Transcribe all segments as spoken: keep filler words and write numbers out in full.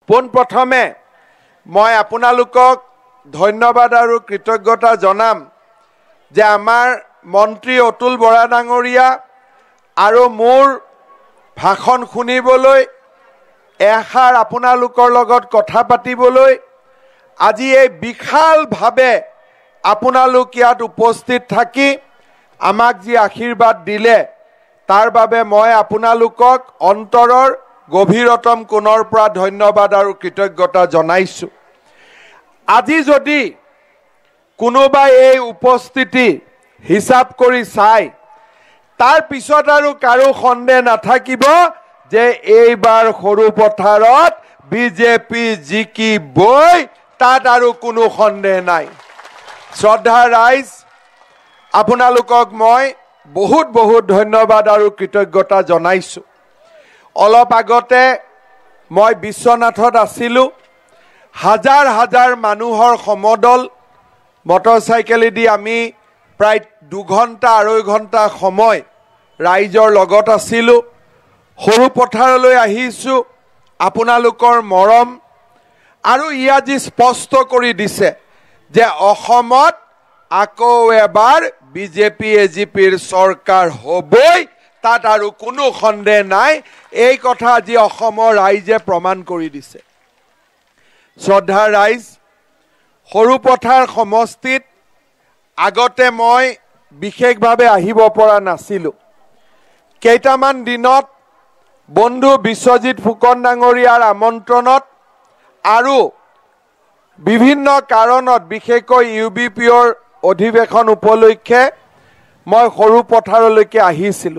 পোনপ্ৰথমে মই আপোনালোকক ধন্যবাদ আৰু কৃতজ্ঞতা জনাম যে আমাৰ মন্ত্ৰী অতুল বৰা ডাঙৰীয়া আৰু মোৰ ভাষণ শুনিবলৈ এষাৰ আপোনালোকৰ লগত কথা পাতিবলৈ আজি এই বিশালভাৱে আপোনালোক ইয়াত উপস্থিত থাকি আমাক যি আশীৰ্বাদ দিলে তাৰ বাবে মই আপোনালোকক অন্তৰৰ গভীৰতম কোণৰ পৰা ধন্যবাদ আৰু কৃতজ্ঞতা জনাইছোঁ। আজি যদি কোনোবাই এই উপস্থিতি হিচাপ কৰি চায় তাৰ পিছত আৰু কাৰো সন্দেহ নাথাকিব যে এইবাৰ সৰুপথাৰত বিজেপি জিকিবই, তাত আৰু কোনো সন্দেহ নাই। শ্ৰদ্ধা ৰাইজ, আপোনালোকক মই বহুত বহুত ধন্যবাদ আৰু কৃতজ্ঞতা জনাইছোঁ। অলপ আগতে মই বিশ্বনাথত আছিলোঁ। হাজাৰ হাজাৰ মানুহৰ সমদল মটৰচাইকেলেদি আমি প্ৰায় দুঘণ্টা আঢ়ৈ ঘণ্টা সময় ৰাইজৰ লগত আছিলোঁ। সৰুপথাৰলৈ আহিছোঁ আপোনালোকৰ মৰম আৰু ই আজি স্পষ্ট কৰি দিছে যে অসমত আকৌ এবাৰ বিজেপি এজিপিৰ চৰকাৰ হ'বই, তাত আৰু কোনো সন্দেহ নাই। এই কথা আজি অসমৰ ৰাইজে প্ৰমাণ কৰি দিছে। শ্ৰদ্ধা ৰাইজ, সৰুপথাৰ সমষ্টিত আগতে মই বিশেষভাৱে আহিব পৰা নাছিলোঁ। কেইটামান দিনত বন্ধু বিশ্বজিৎ ফুকন ডাঙৰীয়াৰ আমন্ত্ৰণত আৰু বিভিন্ন কাৰণত বিশেষকৈ ইউ বি পিৰ অধিৱেশন উপলক্ষে মই সৰুপথাৰলৈকে আহিছিলোঁ।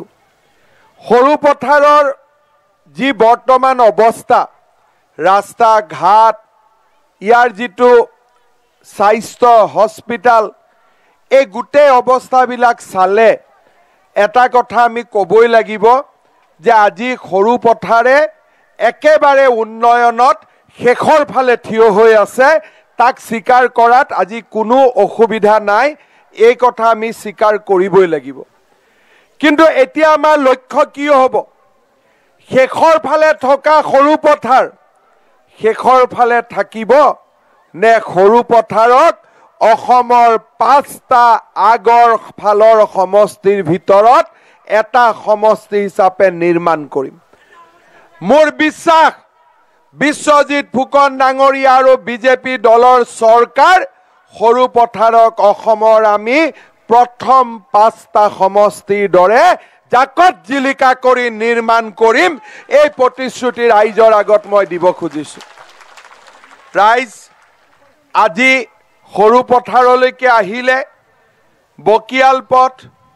সৰুপথাৰৰ যি বৰ্তমান অৱস্থা, ৰাস্তা ঘাট, ইয়াৰ যিটো স্বাস্থ্য হস্পিটাল, এই গোটেই অৱস্থাবিলাক চালে এটা কথা আমি ক'বই লাগিব যে আজি সৰুপথাৰে একেবাৰে উন্নয়নত শেষৰ ফালে থিয় হৈ আছে। তাক স্বীকাৰ কৰাত আজি কোনো অসুবিধা নাই, এই কথা আমি স্বীকাৰ কৰিবই লাগিব। কিন্তু এতিয়া আমাৰ লক্ষ্য কি হ'ব? শেষৰ ফালে থকা সৰুপথাৰ শেষৰ ফালে থাকিব নে সৰুপথাৰক অসমৰ পাঁচটা আগৰ ফালৰ সমষ্টিৰ ভিতৰত এটা সমষ্টি হিচাপে নিৰ্মাণ কৰিম? মোৰ বিশ্বাস বিশ্বজিৎ ফুকন ডাঙৰীয়া আৰু বিজেপি দলৰ চৰকাৰ সৰুপথাৰক অসমৰ আমি প্ৰথম পাঁচটা সমষ্টিৰ দৰে জাকত জিলিকা কৰি নিৰ্মাণ কৰিম। এই প্ৰতিশ্ৰুতি ৰাইজৰ আগত মই দিব খুজিছোঁ। ৰাইজ, আজি সৰুপথাৰলৈকে আহিলে বকিয়াল পথ,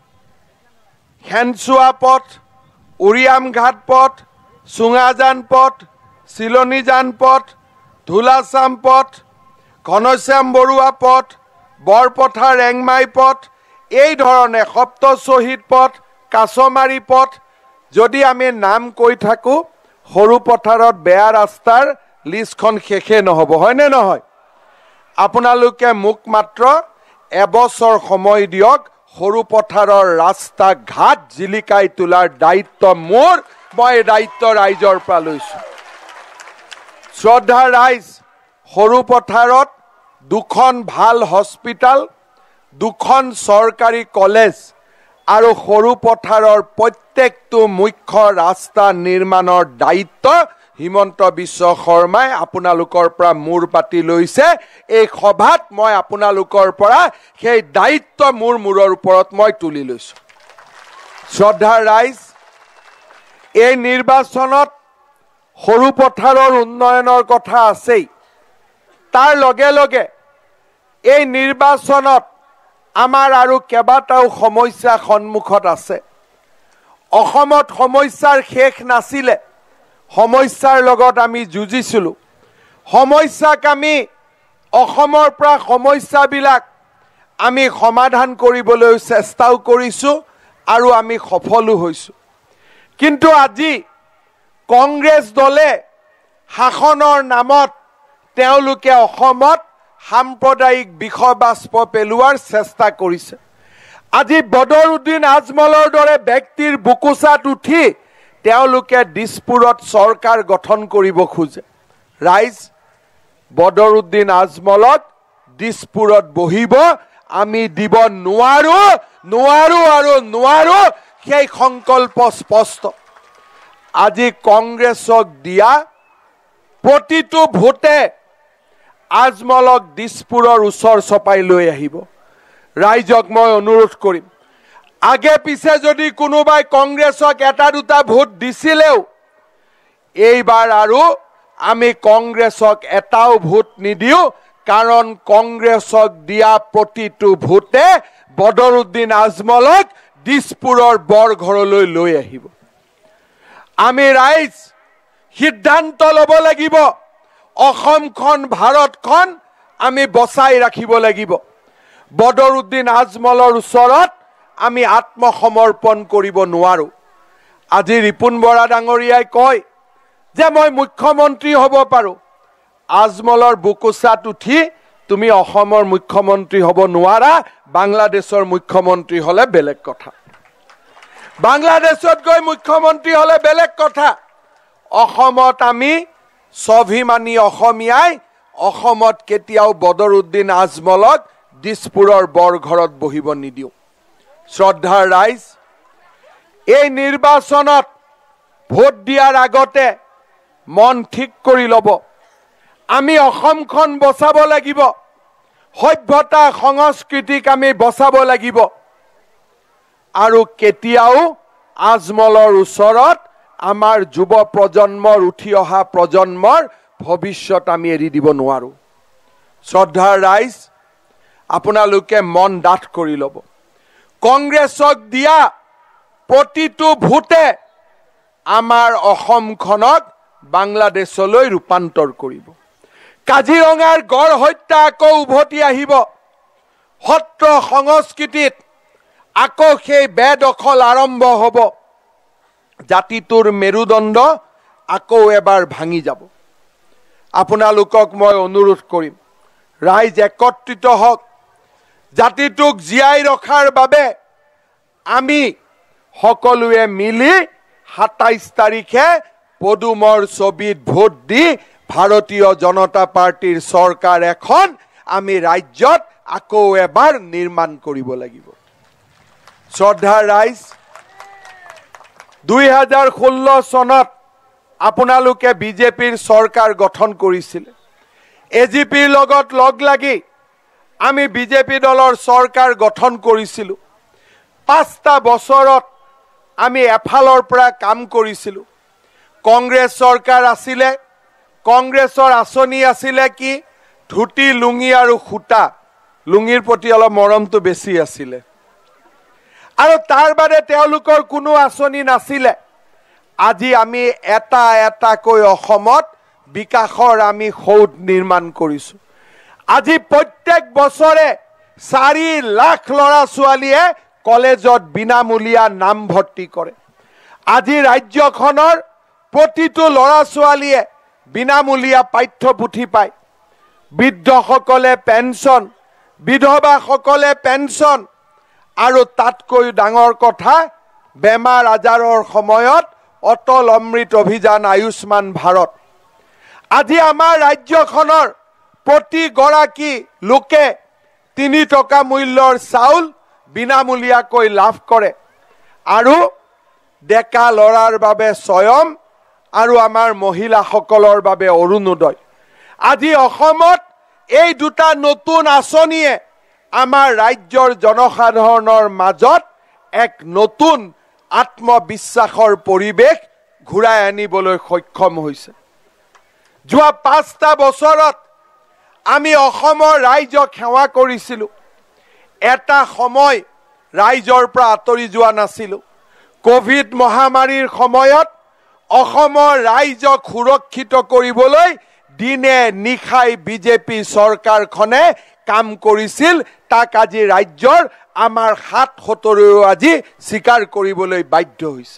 খেনচুৱা পথ, উৰিয়ামঘাট পথ, চুঙাজান পথ, চিলনীজান পথ, ধুলাচাম পথ, ঘনশ্যাম বৰুৱা পথ, বৰপথাৰ ৰেংমাই পথ, এই ধৰণে সপ্ত শ্বহীদ পথ, কাছমাৰী পথ, যদি আমি নাম কৈ থাকোঁ সৰুপথাৰত বেয়া ৰাস্তাৰ লিষ্টখন শেষে নহ'ব, হয়নে নহয়? আপোনালোকে মোক মাত্ৰ এবছৰ সময় দিয়ক। সৰুপথাৰৰ ৰাস্তা ঘাট জিলিকাই তোলাৰ দায়িত্ব মোৰ, মই দায়িত্ব ৰাইজৰ পৰা লৈছোঁ। শ্ৰদ্ধা ৰাইজ, সৰুপথাৰত দুখন ভাল হস্পিটাল, দুখন চৰকাৰী কলেজ আৰু সৰুপথাৰৰ প্ৰত্যেকটো মুখ্য ৰাস্তা নিৰ্মাণৰ দায়িত্ব হিমন্ত বিশ্ব শৰ্মাই আপোনালোকৰ পৰা মূৰ পাতি লৈছে। এই সভাত মই আপোনালোকৰ পৰা সেই দায়িত্ব মোৰ মূৰৰ ওপৰত মই তুলি লৈছোঁ। শ্ৰদ্ধা ৰাইজ, এই নিৰ্বাচনত সৰুপথাৰৰ উন্নয়নৰ কথা আছেই, তাৰ লগে লগে এই নিৰ্বাচনত আমাৰ আৰু কেইবাটাও সমস্যা সন্মুখত আছে। অসমত সমস্যাৰ শেষ নাছিলে, সমস্যাৰ লগত আমি যুঁজিছিলোঁ। সমস্যাক আমি অসমৰ পৰা সমস্যাবিলাক আমি সমাধান কৰিবলৈ চেষ্টাও কৰিছোঁ আৰু আমি সফলো হৈছোঁ। কিন্তু আজি কংগ্ৰেছ দলে শাসনৰ নামত তেওঁলোকে অসমত সাম্প্ৰদায়িক বিষবাষ্প পেলোৱাৰ চেষ্টা কৰিছে। আজি বদৰুদ্দিন আজমলৰ দৰে ব্যক্তিৰ বুকুচাত উঠি তেওঁলোকে দিছপুৰত চৰকাৰ গঠন কৰিব খোজে। ৰাইজ বদৰুদ্দিন আজমলক দিছপুৰত বহিব আমি দিব নোৱাৰো নোৱাৰো আৰু নোৱাৰো সেই সংকল্প স্পষ্ট আজি কংগ্ৰেছক দিয়া প্ৰতিটো ভোটে আজমলক দিছপুৰৰ ওচৰ চপাই লৈ আহিব ৰাইজক মই অনুৰোধ কৰিম আগে পিছে যদি কোনোবাই কংগ্ৰেছক এটা দুটা ভোট দিছিলেও এইবাৰ আৰু আমি কংগ্ৰেছক এটাও ভোট নিদিও কাৰণ কংগ্ৰেছক দিয়া প্ৰতিটো ভোটে বদৰুদ্দিন আজমলক দিছপুৰৰ বৰঘৰলৈ লৈ আহিব আমি ৰাইজ সিদ্ধান্ত ল'ব লাগিব অসমখন ভাৰতখন আমি বচাই ৰাখিব লাগিব বদৰুদ্দিন আজমলৰ ওচৰত আমি আত্মসমৰ্পণ কৰিব নোৱাৰো আজি ৰিপুন বৰা ডাঙৰীয়াই কয় যে মই মুখ্যমন্ত্ৰী হ'ব পাৰো আজমলৰ বুকুচাত উঠি তুমি অসমৰ মুখ্যমন্ত্ৰী হ'ব নোৱাৰা বাংলাদেশৰ মুখ্যমন্ত্ৰী হলে বেলেগ কথা বাংলাদেশত গৈ মুখ্যমন্ত্ৰী হলে বেলেগ কথা অসমত আমি স্বাভিমানী অসমীয়াই অসমত কেতিয়াও বদৰুদ্দিন আজমলক দিছপুৰৰ বৰঘৰত বহিব নিদিও শ্ৰদ্ধাৰ ৰাইজ এই নিৰ্বাচনত ভোট দিয়াৰ আগতে মন ঠিক কৰি ল'ব আমি অসমখন বচাব লাগিব সভ্যতা সংস্কৃতিক আমি বচাব লাগিব আৰু কেতিয়াও আজমলৰ ওচৰত আমাৰ যুৱ প্ৰজন্মৰ উঠি অহা প্ৰজন্মৰ ভৱিষ্যত আমি এৰি দিব নোৱাৰো শ্ৰদ্ধাৰ ৰাইজ আপোনালোকে মন ডাঠ কৰি ল'ব কংগ্ৰেছক দিয়া প্ৰতিটো ভোটে আমাৰ অসমখনক বাংলাদেশলৈ ৰূপান্তৰ কৰিব কাজিৰঙাৰ গড় হত্যা আকৌ উভতি আহিব সত্ৰ সংস্কৃতিত আকৌ সেই বেদখল আৰম্ভ হ'ব জাতিটোৰ মেৰুদণ্ড আকৌ এবাৰ ভাঙি যাব আপোনালোকক মই অনুৰোধ কৰিম ৰাইজ একত্ৰিত হওক জাতিটোক জীয়াই ৰখাৰ বাবে আমি সকলোৱে মিলি সাতাইশ তাৰিখে পদুমৰ ছবিত ভোট দি ভাৰতীয় জনতা পাৰ্টিৰ চৰকাৰ এখন আমি ৰাজ্যত আকৌ এবাৰ নিৰ্মাণ কৰিব লাগিব শ্ৰদ্ধাৰ ৰাইজ দুই হাজাৰ ষোল্ল চনত আপোনালোকে বিজেপিৰ চৰকাৰ গঠন কৰিছিল এজিপিৰ লগত লগ লাগি আমি বিজেপি দলৰ চৰকাৰ গঠন কৰিছিলো পাঁচটা বছৰত আমি এফালৰ পৰা কাম কৰিছিলো কংগ্ৰেছ চৰকাৰ আছিলে কংগ্ৰেছৰ আঁচনি আছিলে কি ধুতি লুঙি আৰু খুটা লুঙিৰ প্ৰতি অলপ মৰমটো বেছি আছিলে আৰু তাৰ বাদে তেওঁলোকৰ কোনো আঁচনি নাছিলে আজি আমি এটা এটাকৈ অসমত বিকাশৰ আমি সৌধ নিৰ্মাণ কৰিছো আজি প্ৰত্যেক বছৰে চাৰি লাখ ল'ৰা ছোৱালীয়ে কলেজত বিনামূলীয়া নামভৰ্তি কৰে আজি ৰাজ্যখনৰ প্ৰতিটো ল'ৰা ছোৱালীয়ে বিনামূলীয়া পাঠ্যপুথি পায় বৃদ্ধসকলে পেঞ্চন বিধৱাসকলে পেঞ্চন আৰু তাতকৈ ডাঙৰ কথা বেমাৰ আজাৰৰ সময়ত অটল অমৃত অভিযান আয়ুষ্মান ভাৰত আজি আমাৰ ৰাজ্যখনৰ প্ৰতি গৰাকী লোকে তিনি টকা মূল্যৰ চাউল বিনামূলীয়াকৈ লাভ কৰে আৰু ডেকা ল'ৰাৰ বাবে স্বয়ং আৰু আমাৰ মহিলাসকলৰ বাবে অৰুণোদয় আজি অসমত এই দুটা নতুন আঁচনিয়ে আমাৰ ৰাজ্যৰ জনসাধাৰণৰ মাজত এক নতুন আত্মবিশ্বাসৰ পৰিৱেশ ঘূৰাই আনিবলৈ সক্ষম হৈছে যোৱা পাঁচটা বছৰত আমি অসমৰ ৰাইজক সেৱা কৰিছিলো এটা সময় ৰাইজৰ পৰা আঁতৰি যোৱা নাছিলো কোভিড মহামাৰীৰ সময়ত অসমৰ ৰাইজক সুৰক্ষিত কৰিবলৈ দিনে নিশাই বিজেপি চৰকাৰখনে কাম কৰিছিল তাক আজি ৰাজ্যৰ আমাৰ হাত হতৰেও আজি স্বীকাৰ কৰিবলৈ বাধ্য হৈছে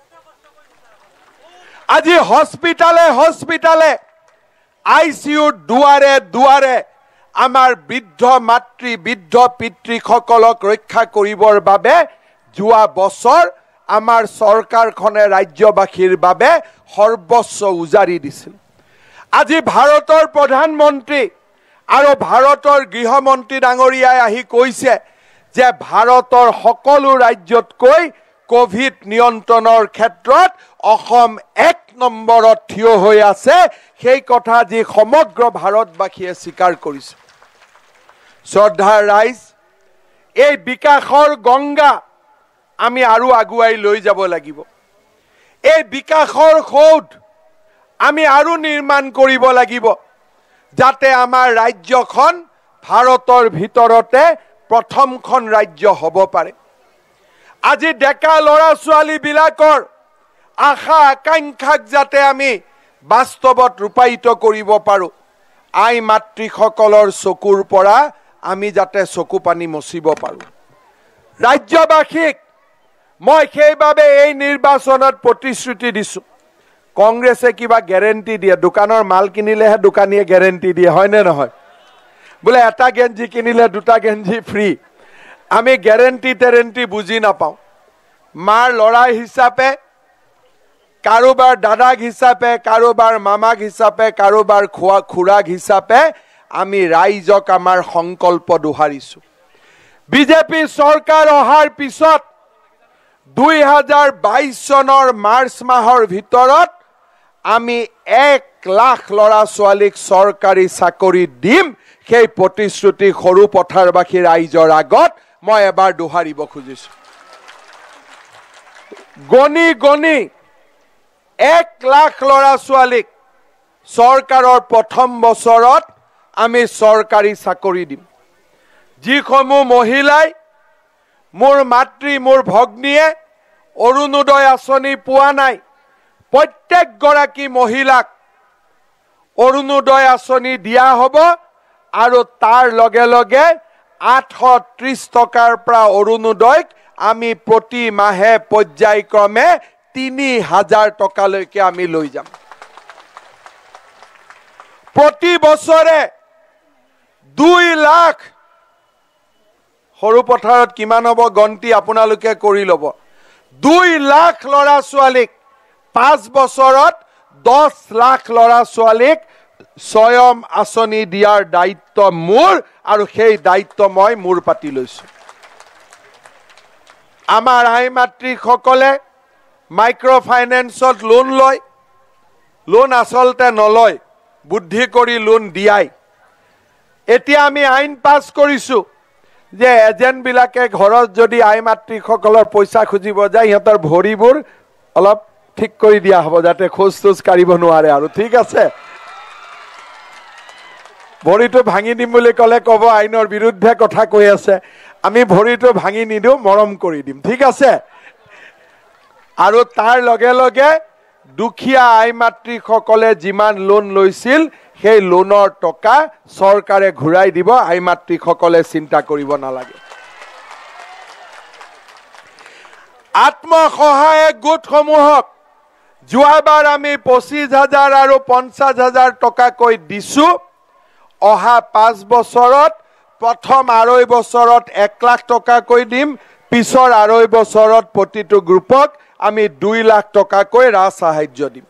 আজি হস্পিটালে হস্পিটালে আইসিউৰ দুৱাৰে দুৱাৰে আমাৰ বৃদ্ধ মাতৃ বৃদ্ধ পিতৃসকলক ৰক্ষা কৰিবৰ বাবে যোৱা বছৰ আমাৰ চৰকাৰখনে ৰাজ্যবাসীৰ বাবে সৰ্বস্ব উজাৰি দিছিল আজি ভাৰতৰ প্ৰধানমন্ত্ৰী আৰু ভাৰতৰ গৃহমন্ত্ৰী ডাঙৰীয়াই আহি কৈছে যে ভাৰতৰ সকলো ৰাজ্যতকৈ কোভিড নিয়ন্ত্ৰণৰ ক্ষেত্ৰত অসম এক নম্বৰত থিয় হৈ আছে। সেই কথা যি সমগ্ৰ ভাৰতবাসীয়ে স্বীকাৰ কৰিছে। শ্ৰদ্ধাৰ ৰাইজ, এই বিকাশৰ গংগা আমি আৰু আগুৱাই লৈ যাব লাগিব। এই বিকাশৰ সৌধ আমি আৰু নিৰ্মাণ কৰিব লাগিব, যাতে আমাৰ ৰাজ্যখন ভাৰতৰ ভিতৰতে প্ৰথমখন ৰাজ্য হ'ব পাৰে। আজি ডেকা ল'ৰা ছোৱালীবিলাকৰ আশা আকাংক্ষাক যাতে আমি বাস্তৱত ৰূপায়িত কৰিব পাৰোঁ, আই মাতৃসকলৰ চকুৰ পৰা আমি যাতে চকু পানী মচিব পাৰোঁ। ৰাজ্যবাসীক মই সেইবাবে এই নিৰ্বাচনত প্ৰতিশ্ৰুতি দিছোঁ। কংগ্ৰেছে কিবা গেৰেণ্টি দিয়ে, দোকানৰ মাল কিনিলেহে দোকানীয়ে গেৰেণ্টি দিয়ে, হয়নে নহয়? বোলে এটা গেঞ্জি কিনিলে দুটা গেঞ্জি ফ্ৰী। আমি গেৰেণ্টি টেৰেণ্টি বুজি নাপাওঁ। মাৰ ল'ৰা হিচাপে, কাৰোবাৰ দাদাক হিচাপে, কাৰোবাৰ মামাক হিচাপে, কাৰোবাৰ খোৱা খুৰাক হিচাপে আমি ৰাইজক আমাৰ সংকল্প দোহাৰিছোঁ। বিজেপি চৰকাৰ অহাৰ পিছত দুই হাজাৰ বাইছ চনৰ মাৰ্চ মাহৰ ভিতৰত আমি এক লাখ ল'ৰা ছোৱালীক চৰকাৰী চাকৰি দিম। সেই প্ৰতিশ্ৰুতি সৰু পথাৰবাসী ৰাইজৰ আগত মই এবাৰ দোহাৰিব খুজিছোঁ। গণি গণি এক লাখ ল'ৰা ছোৱালীক চৰকাৰৰ প্ৰথম বছৰত আমি চৰকাৰী চাকৰি দিম। যিসমূহ মহিলাই, মোৰ মাতৃ মোৰ ভগ্নীয়ে অৰুণোদয় আঁচনি পোৱা নাই, প্ৰত্যেকগৰাকী মহিলাক অৰুণোদয় আঁচনি দিয়া হ'ব আৰু তাৰ লগে লগে আঠশ ত্ৰিশ টকাৰ পৰা অৰুণোদয়ক আমি প্ৰতি মাহে পৰ্যায়ক্ৰমে তিনি হাজাৰ টকালৈকে আমি লৈ যাম। প্ৰতি বছৰে দুই লাখ, সৰু পথাৰত কিমান হ'ব গন্তি আপোনালোকে কৰি ল'ব, দুই লাখ ল'ৰা ছোৱালীক পাঁচ বছৰত দহ লাখ ল'ৰা ছোৱালীক স্বয়ং আঁচনি দিয়াৰ দায়িত্ব মোৰ, আৰু সেই দায়িত্ব মই মূৰ পাতি লৈছোঁ। আমাৰ আই মাতৃসকলে মাইক্ৰ' ফাইনেন্সত লোন লয়, লোন আচলতে নলয়, বুদ্ধি কৰি লোন দিয়াই। এতিয়া আমি আইন পাছ কৰিছোঁ যে এজেণ্টবিলাকে ঘৰত যদি আই মাতৃসকলৰ পইচা খুজিব যায়, সিহঁতৰ ভৰিবোৰ অলপ ঠিক কৰি দিয়া হ'ব, যাতে খোজ তোজ কাঢ়িব নোৱাৰে। আৰু ঠিক আছে, ভৰিটো ভাঙি দিম বুলি ক'লে ক'ব আইনৰ বিৰুদ্ধে কথা কৈ আছে। আমি ভৰিটো ভাঙি নিদিওঁ, মৰম কৰি দিম, ঠিক আছে। আৰু তাৰ লগে লগে দুখীয়া আই মাতৃসকলে যিমান লোন লৈছিল সেই লোনৰ টকা চৰকাৰে ঘূৰাই দিব। আই মাতৃসকলে চিন্তা কৰিব নালাগে। আত্মসহায়ক গোটসমূহক যোৱাবাৰ আমি পঁচিছ হাজাৰ আৰু পঞ্চাছ হাজাৰ টকাকৈ দিছোঁ। অহা পাঁচ বছৰত প্ৰথম আঢ়ৈ বছৰত এক লাখ টকাকৈ দিম, পিছৰ আঢ়ৈ বছৰত প্ৰতিটো গ্ৰুপক আমি দুই লাখ টকাকৈ ৰাজ সাহায্য দিম।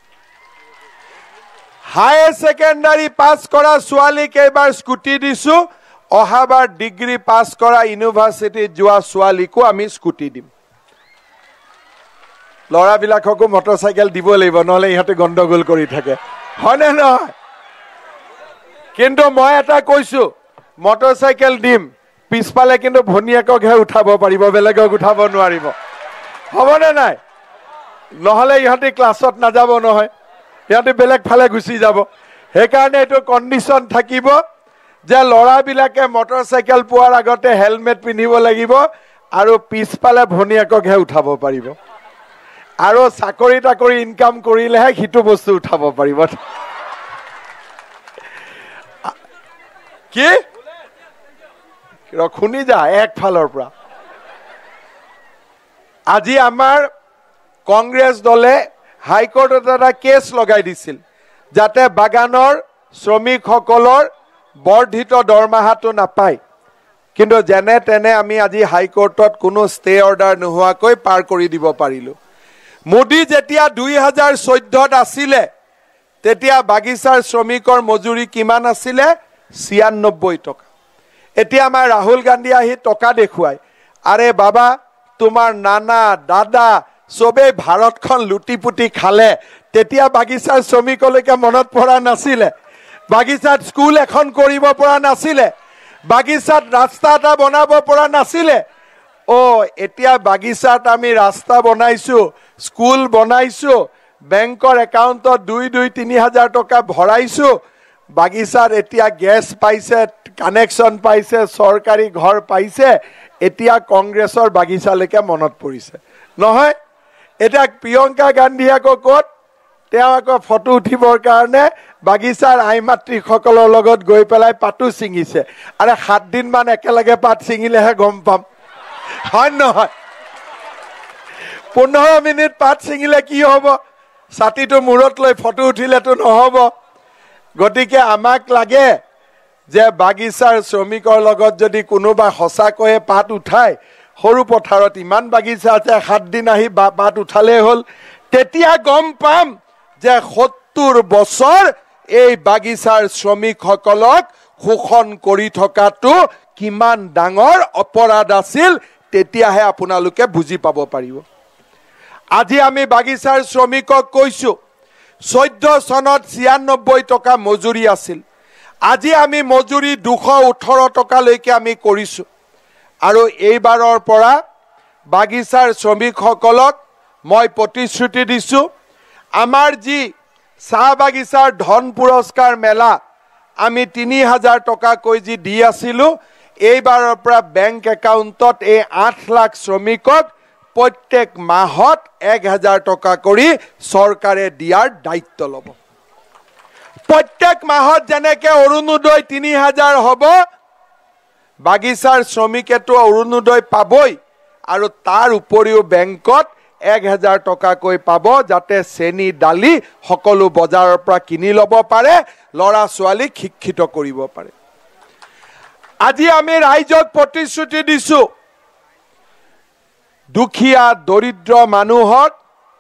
হায়াৰ ছেকেণ্ডাৰী পাছ কৰা ছোৱালীক এইবাৰ স্কুটি দিছোঁ। অহাবাৰ ডিগ্ৰী পাছ কৰা ইউনিভাৰ্চিটিত যোৱা ছোৱালীকো আমি স্কুটি দিম। ল'ৰাবিলাককো মটৰচাইকেল দিব লাগিব, নহ'লে ইহঁতে গণ্ডগোল কৰি থাকে, হয়নে নহয়? কিন্তু মই এটা কৈছোঁ, মটৰচাইকেল দিম, পিছফালে কিন্তু ভনীয়েককহে উঠাব পাৰিব, বেলেগক উঠাব নোৱাৰিব, হ'বনে নাই? নহ'লে ইহঁতে ক্লাছত নাযাব নহয়, সিহঁতে বেলেগ ফালে গুচি যাব। সেইকাৰণে এইটো কণ্ডিশ্যন থাকিব যে ল'ৰাবিলাকে মটৰচাইকেল পোৱাৰ আগতে হেলমেট পিন্ধিব লাগিব আৰু পিছফালে ভনীয়েককহে উঠাব পাৰিব। আৰু চাকৰি তাকৰি ইনকাম কৰিলেহে সিটো বস্তু উঠাব পাৰিব। কি শুনি যা একফালৰ পৰা। আজি আমাৰ কংগ্ৰেছ দলে হাইকোৰ্টত এটা কেছ লগাই দিছিল যাতে বাগানৰ শ্ৰমিকসকলৰ বৰ্ধিত দৰমহাটো নাপায়। কিন্তু যেনে তেনে আমি আজি হাইকোৰ্টত কোনো ষ্টে অৰ্ডাৰ নোহোৱাকৈ পাৰ কৰি দিব পাৰিলোঁ। মোদী যেতিয়া দুই হাজাৰ চৈধ্যত আছিলে তেতিয়া বাগিচাৰ শ্ৰমিকৰ মজুৰি কিমান আছিলে ছিয়ানব্বৈ টকা এতিয়া আমাৰ ৰাহুল গান্ধী আহি টকা দেখুৱাই আৰে বাবা তোমাৰ নানা দাদা সবে ভাৰতখন লুটিপুটি খালে তেতিয়া বাগিচাৰ শ্ৰমিকলৈকে মনত পৰা নাছিলে বাগিচাত স্কুল এখন কৰিব পৰা নাছিলে বাগিচাত ৰাস্তা এটা বনাব পৰা নাছিলে ও এতিয়া বাগিচাত আমি ৰাস্তা বনাইছো স্কুল বনাইছো বেংকৰ একাউণ্টত দুই দুই তিনি হাজাৰ টকা ভৰাইছো বাগিচাত এতিয়া গ্যাস পাইছে কানেকশন পাইছে সৰকাৰি ঘৰ পাইছে এতিয়া কংগ্ৰেছৰ বাগিচালৈকে মনত পৰিছে নহয় এটা প্ৰিয়ংকা গান্ধী আকৌ ক'ত তেওঁ আকৌ ফটো উঠিবৰ কাৰণে বাগিচাৰ আইমাতৃ সকলৰ লগত গৈ পেলাই পাতু ছিঙিছে আৰে সাত দিন মান একেলগে পাত ছিঙিলেহে গম পাম হয় নহয় পোন্ধৰ মিনিট পাত ছিঙিলে কি হ'ব ছাতিটো মূৰত লৈ ফটো উঠিলেতো নহ'ব গতিকে আমাক লাগে যে বাগিচাৰ শ্ৰমিকৰ লগত যদি কোনোবা সঁচাকৈয়ে পাত উঠায় সৰু পথাৰত ইমান বাগিচা আছে সাত দিন আহি পাত উঠালে হ'ল তেতিয়া গম পাম যে সত্তৰ বছৰ এই বাগিচাৰ শ্ৰমিকসকলক শোষণ কৰি থকাটো কিমান ডাঙৰ অপৰাধ আছিল তেতিয়াহে আপোনালোকে বুজি পাব পাৰিব আজি আমি বাগিচাৰ শ্ৰমিকক কৈছো চৈধ্য চনত ছিয়ানব্বৈ টকা মজুৰি আছিল আজি আমি মজুৰি দুশ ওঠৰ টকালৈকে আমি কৰিছো আৰু এইবাৰৰ পৰা বাগিচাৰ শ্ৰমিকসকলক মই প্ৰতিশ্ৰুতি দিছো আমাৰ যি চাহ বাগিচাৰ ধন পুৰস্কাৰ মেলা আমি তিনি হাজাৰ টকাকৈ যি দি আছিলো এইবাৰৰ পৰা বেংক একাউণ্টত এই আঠ লাখ শ্ৰমিকক প্ৰত্যেক মাহত এক হাজাৰ টকা কৰি চৰকাৰে দিয়াৰ দায়িত্ব ল'ব প্ৰত্যেক মাহত যেনেকে অৰুণোদয় তিনি হাজাৰ হ'ব বাগিচাৰ শ্ৰমিকেতো অৰুণোদয় পাবই আৰু তাৰ উপৰিও বেংকত এক হাজাৰ টকাকৈ পাব যাতে চেনি দালি সকলো বজাৰৰ পৰা কিনি ল'ব পাৰে ল'ৰা ছোৱালীক শিক্ষিত কৰিব পাৰে আজি আমি ৰাইজক প্ৰতিশ্ৰুতি দিছো দুখীয়া দৰিদ্ৰ মানুহক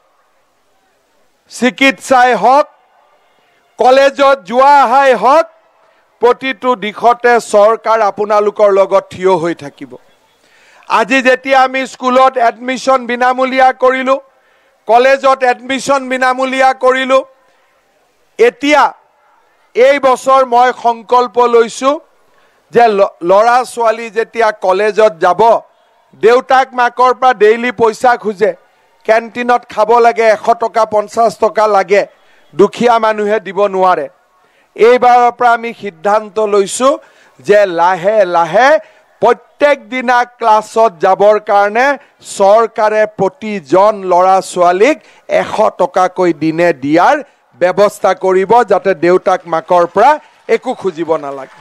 চিকিৎসাই হওক কলেজত যোৱা আহাই হওক প্ৰতিটো দিশতে চৰকাৰ আপোনালোকৰ লগত থিয় হৈ থাকিব আজি যেতিয়া আমি স্কুলত এডমিশন বিনামূলীয়া কৰিলো কলেজত এডমিশন বিনামূলীয়া কৰিলো এতিয়া এই বছৰ মই সংকল্প লৈছো যে ল'ৰা ছোৱালী যেতিয়া কলেজত যাব দেউতাক মাকৰ পৰা ডেইলি পইচা খুজে কেণ্টিনত খাব লাগে এশ টকা পঞ্চাছ টকা লাগে দুখীয়া মানুহে দিব নোৱাৰে এইবাৰৰ পৰা আমি সিদ্ধান্ত লৈছো যে লাহে লাহে প্ৰত্যেক দিনা ক্লাছত যাবৰ কাৰণে চৰকাৰে প্ৰতিজন ল'ৰা ছোৱালীক এশ টকাকৈ দিনে দিয়াৰ ব্যৱস্থা কৰিব যাতে দেউতাক মাকৰ পৰা একো খুজিব নালাগে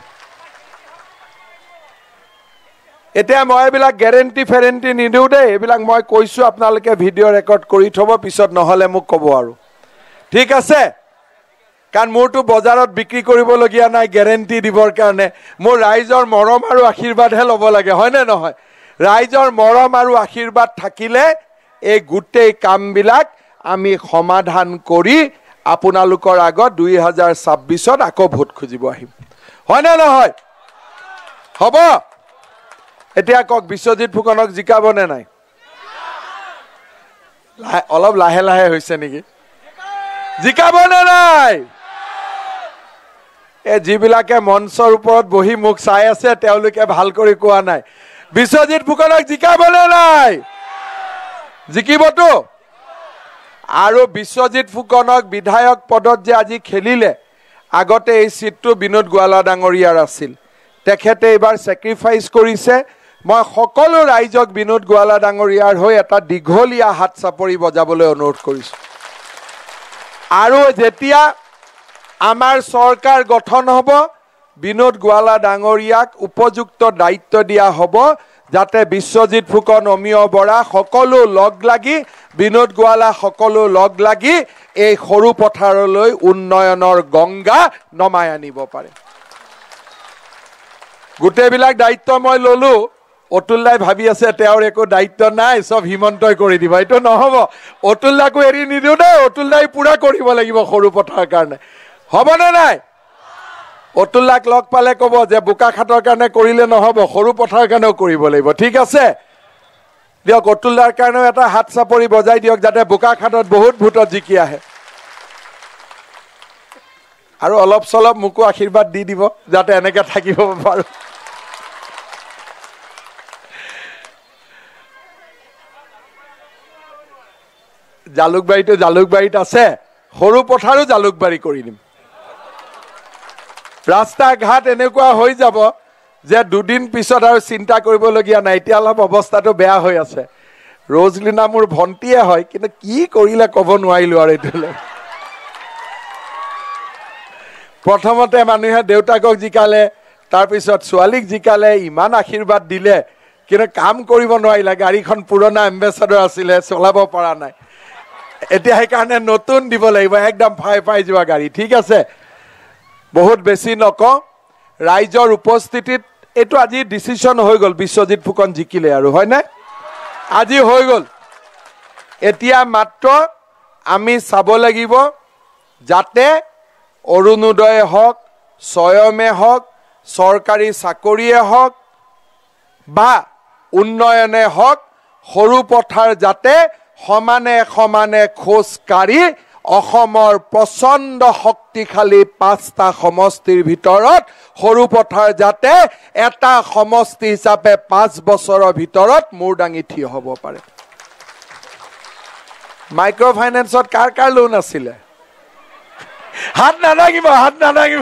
এতিয়া মই এইবিলাক গ্যাৰেণ্টি ফেৰেণ্টি নিদিওঁ দেই এইবিলাক মই কৈছো আপোনালোকে ভিডিঅ' ৰেকৰ্ড কৰি থব পিছত নহ'লে মোক ক'ব আৰু ঠিক আছে কাৰণ মোৰতো বজাৰত বিক্ৰী কৰিবলগীয়া নাই গ্যাৰেণ্টি দিবৰ কাৰণে মোৰ ৰাইজৰ মৰম আৰু আশীৰ্বাদহে ল'ব লাগে হয়নে নহয় ৰাইজৰ মৰম আৰু আশীৰ্বাদ থাকিলে এই গোটেই কামবিলাক আমি সমাধান কৰি আপোনালোকৰ আগত দুই হাজাৰ ছাব্বিছত আকৌ ভোট খুজিব আহিম হয়নে নহয় হ'ব এতিয়া কক বিশ্বজিৎ ফুকনক জিকাবনে নাই অলপ লাহে লাহে হৈছে নেকি জিকাবনে নাই এ যিবিলাকে মঞ্চৰ ওপৰত বহি মুখ চাই আছে তেওঁলোকে ভাল কৰি কোৱা নাই বিশ্বজিৎ ফুকনক জিকাবনে নাই জিকিবতো আৰু বিশ্বজিৎ ফুকনক বিধায়ক পদত যে আজি খেলিলে আগতে এই সিটটো বিনোদ গোৱালা ডাঙৰীয়াৰ আছিল তেখেতে এবাৰ স্যাক্ৰিফাইস কৰিছে মই সকলো ৰাইজক বিনোদ গোৱালা ডাঙৰীয়াৰ হৈ এটা দীঘলীয়া হাত চাপৰি বজাবলৈ অনুৰোধ কৰিছো আৰু যেতিয়া আমাৰ চৰকাৰ গঠন হ'ব বিনোদ গোৱালা ডাঙৰীয়াক উপযুক্ত দায়িত্ব দিয়া হ'ব যাতে বিশ্বজিৎ ফুকন অমিয় বৰা সকলো লগ লাগি বিনোদ গোৱালা সকলো লগ লাগি এই সৰু পথাৰলৈ উন্নয়নৰ গংগা নমাই আনিব পাৰে গোটেইবিলাক দায়িত্ব মই ললো অতুল দাই ভাবি আছে তেওঁৰ একো দায়িত্ব নাই, চব হিমন্তই কৰি দিব। এইটো নহ'ব, অতুল দাকো এৰি নিদিওঁ দেই, অতুল দাই পুৰা কৰিব লাগিব সৰু পথাৰৰ কাৰণে, হ'বনে নাই? অতুল দাক লগ পালে ক'ব যে বোকাখাটৰ কাৰণে কৰিলে নহ'ব, সৰু পথাৰৰ কাৰণেও কৰিব লাগিব, ঠিক আছে? দিয়ক অতুল দাৰ কাৰণেও এটা হাত চাপৰি বজাই দিয়ক, যাতে বোকাখাটত বহুত ভোটত জিকি আহে। আৰু অলপ চলপ মোকো আশীৰ্বাদ দি দিব যাতে এনেকে থাকিব পাৰো। জালুকবাৰীটো জালুকবাৰীত আছে, সৰু পথাৰো জালুকবাৰী কৰি দিম। ৰাস্তা ঘাট এনেকুৱা হৈ যাব যে দুদিন পিছত আৰু চিন্তা কৰিবলগীয়া নাই। এতিয়া অলপ অৱস্থাটো বেয়া হৈ আছে। ৰজলিনা মোৰ ভণ্টিয়ে হয়, কিন্তু কি কৰিলে ক'ব নোৱাৰিলো আৰু এইটোলৈ। প্ৰথমতে মানুহে দেউতাকক জিকালে, তাৰপিছত ছোৱালীক জিকালে, ইমান আশীৰ্বাদ দিলে, কিন্তু কাম কৰিব নোৱাৰিলে। গাড়ীখন পুৰণা এম্বেচাডৰ আছিলে, চলাব পৰা নাই। এতিয়া সেইকাৰণে নতুন দিব লাগিব, একদম ফাই ফাই যোৱা গাড়ী, ঠিক আছে? বহুত বেছি নকওঁ, ৰাইজৰ উপস্থিতিত এইটো আজি ডিচিশ্যন হৈ গ'ল, বিশ্বজিৎ ফুকন জিকিলে আৰু, হয়নে? আজি হৈ গ'ল। এতিয়া মাত্ৰ আমি চাব লাগিব যাতে অৰুণোদয়ে হওক, স্বয়মে হওক, চৰকাৰী চাকৰিয়ে হওক বা উন্নয়নে হওক, সৰু পথাৰ যাতে সমানে সমানে খোজ কাঢ়ি অসমৰ প্ৰচণ্ড শক্তিশালী পাঁচটা সমষ্টিৰ ভিতৰত সৰু পথাৰ যাতে এটা সমষ্টি হিচাপে পাঁচ বছৰৰ ভিতৰত মূৰ দাঙি থিয় হ'ব পাৰে। মাইক্ৰ' ফাইনেন্সত কাৰ কাৰ লোন আছিলে? হাত নাদাঙিব, হাত নাদাঙিব।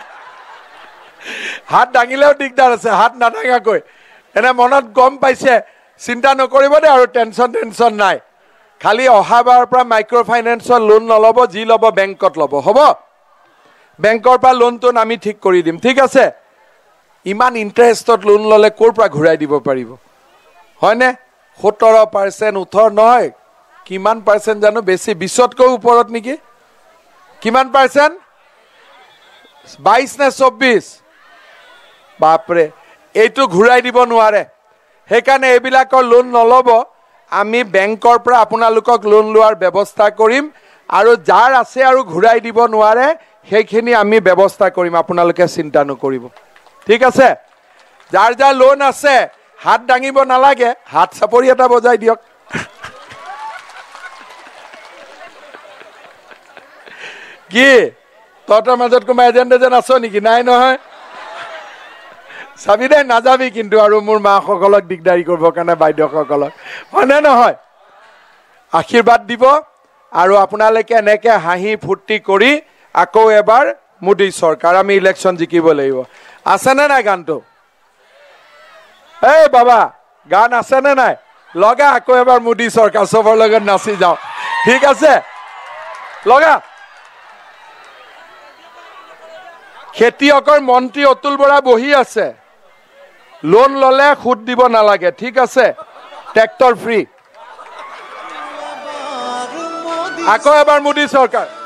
হাত দাঙিলেও দিগদাৰ আছে, হাত নাদাঙাকৈ এনে মনত গম পাইছে, চিন্তা নকৰিব দেই, আৰু টেনচন টেনচন নাই। খালি অহাবাৰৰ পৰা মাইক্ৰ' ফাইনেন্সৰ লোন নল'ব, যি ল'ব বেংকত ল'ব, হ'ব? বেংকৰ পৰা লোনটো আমি ঠিক কৰি দিম, ঠিক আছে? ইমান ইণ্টাৰেষ্টত লোন ল'লে ক'ৰ পৰা ঘূৰাই দিব পাৰিব, হয়নে? সোতৰ পাৰ্চেণ্ট ওঠৰ নহয়, কিমান পাৰ্চেণ্ট জানো, বেছি, বিছতকৈ ওপৰত নেকি? কিমান পাৰ্চেণ্ট? বাইছ নে চৌব্বিছ? বাপৰে, এইটো ঘূৰাই দিব নোৱাৰে। সেইকাৰণে এইবিলাকৰ লোন নল'ব। আমি বেংকৰ পৰা আপোনালোকক লোন লোৱাৰ ব্যৱস্থা কৰিম, আৰু যাৰ আছে আৰু ঘূৰাই দিব নোৱাৰে সেইখিনি আমি ব্যৱস্থা কৰিম, আপোনালোকে চিন্তা নকৰিব, ঠিক আছে? যাৰ যাৰ লোন আছে হাত দাঙিব নালাগে, হাত চাপৰি এটা বজাই দিয়ক। কি তহঁতৰ মাজত কোনোবা এজেণ্ট এজেণ্ট আছ নেকি? নাই নহয়, চাবি দেই, নাযাবি কিন্তু আৰু মোৰ মাসকলক দিগদাৰী কৰিবৰ কাৰণে, বাইদেউসকলক, হয়নে নহয়? আশীৰ্বাদ দিব, আৰু আপোনালোকে এনেকে হাঁহি ফূৰ্তি কৰি আকৌ এবাৰ মোদী চৰকাৰ, আমি ইলেকশ্যন জিকিব লাগিব। আছেনে নাই গানটো? এই বাবা, গান আছেনে নাই? লগা আকৌ এবাৰ মোদী চৰকাৰ, চবৰ লগত নাচি যাওঁ, ঠিক আছে? লগা। খেতিয়কৰ মন্ত্ৰী অতুল বৰা বহি আছে, লোন ল'লে সুদ দিব নালাগে, ঠিক আছে? Tractor free. আকৌ এবাৰ মোদী চৰকাৰ।